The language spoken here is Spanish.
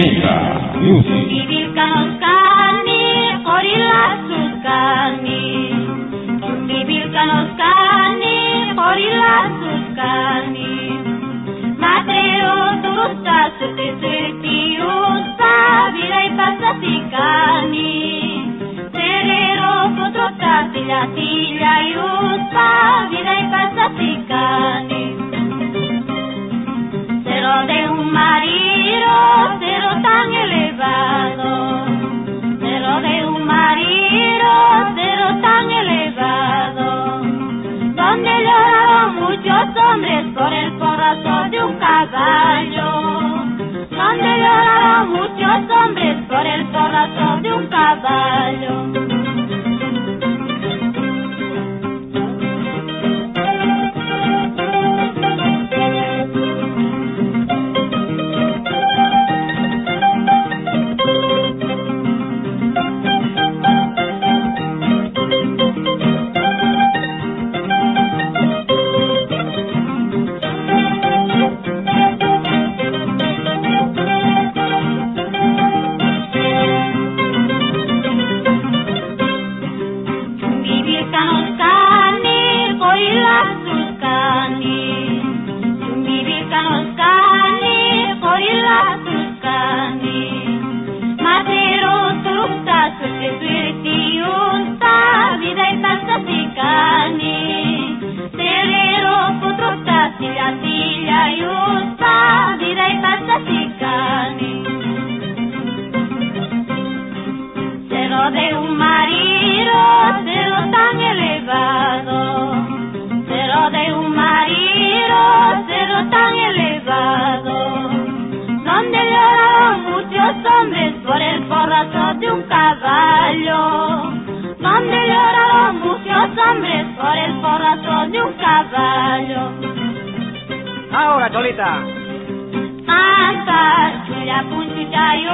Mega Music. Vivirkan Oskani, Gorilla Suskani. Vivirkan Oskani, Gorilla Suskani. Mateo Turusta Suti Usta, Virai Pasatikani. Terero Putrota Tilla Usta, Virai Pasatikani. Cero de un marido, cero tan elevado. Cero de un marido, cero tan elevado. Donde lloraron muchos hombres por el porrazo de un caballo. Donde lloraron muchos hombres por el porrazo de un caballo. Cero de un marido, cero tan elevado. Cero de un marido, cero tan elevado. Donde lloraron muchos hombres por el porrazo de un caballo. Donde lloraron muchos hombres por el porrazo de un caballo. Ahora, Cholita. Anta, chuya punchuchayo.